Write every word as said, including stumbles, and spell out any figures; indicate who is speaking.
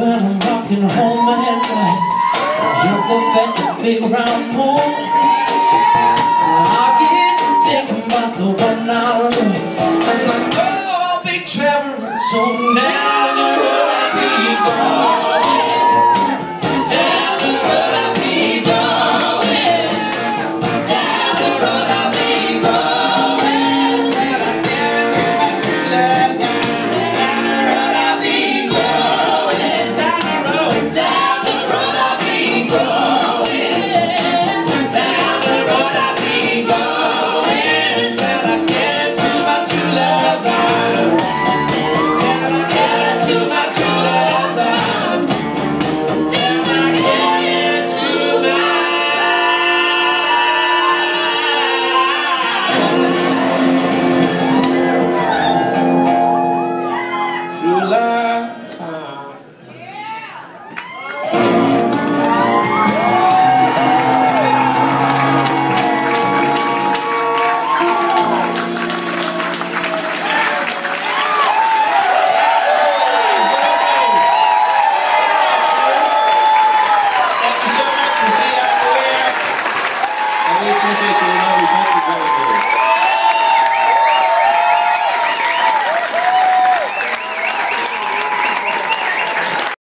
Speaker 1: when I'm walking home at night, look up at the big round moon, I get to thinking about the one I love. I'm like, oh, I'll be traveling soon. Now where will I be going?